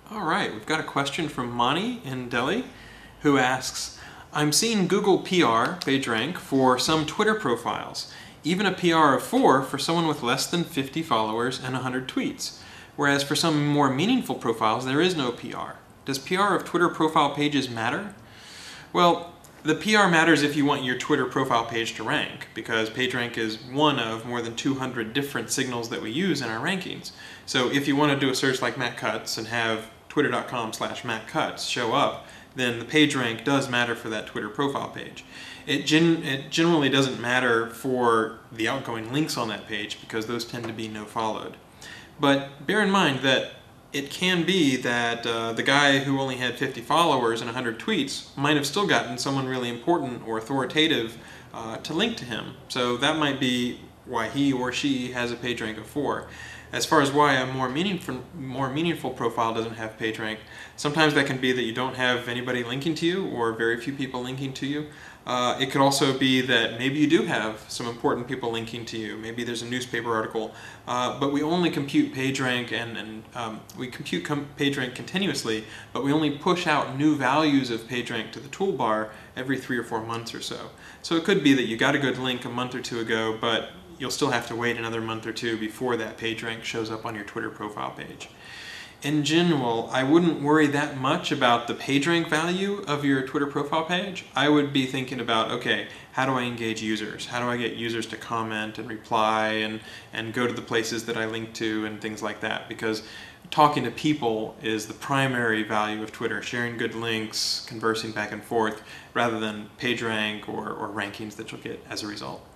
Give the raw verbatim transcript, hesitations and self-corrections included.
All right, we've got a question from Mani in Delhi who asks, I'm seeing Google P R, PageRank, for some Twitter profiles, even a P R of four for someone with less than fifty followers and one hundred tweets, whereas for some more meaningful profiles there is no P R. Does P R of Twitter profile pages matter? Well, the P R matters if you want your Twitter profile page to rank, because PageRank is one of more than two hundred different signals that we use in our rankings. So if you want to do a search like Matt Cutts and have twitter.com slash Matt Cutts show up, then the PageRank does matter for that Twitter profile page. It, gen it generally doesn't matter for the outgoing links on that page, because those tend to be no-followed. But bear in mind that it can be that uh, the guy who only had fifty followers and one hundred tweets might have still gotten someone really important or authoritative uh, to link to him. So that might be why he or she has a PageRank of four. As far as why a more meaningful, more meaningful profile doesn't have PageRank, sometimes that can be that you don't have anybody linking to you or very few people linking to you. Uh, it could also be that maybe you do have some important people linking to you. Maybe there's a newspaper article, uh, but we only compute PageRank and, and um, we compute com PageRank continuously, but we only push out new values of PageRank to the toolbar every three or four months or so. So it could be that you got a good link a month or two ago, but you'll still have to wait another month or two before that PageRank shows up on your Twitter profile page. In general, I wouldn't worry that much about the PageRank value of your Twitter profile page. I would be thinking about, okay, how do I engage users? How do I get users to comment and reply and, and go to the places that I link to and things like that? Because talking to people is the primary value of Twitter, sharing good links, conversing back and forth, rather than PageRank or, or rankings that you'll get as a result.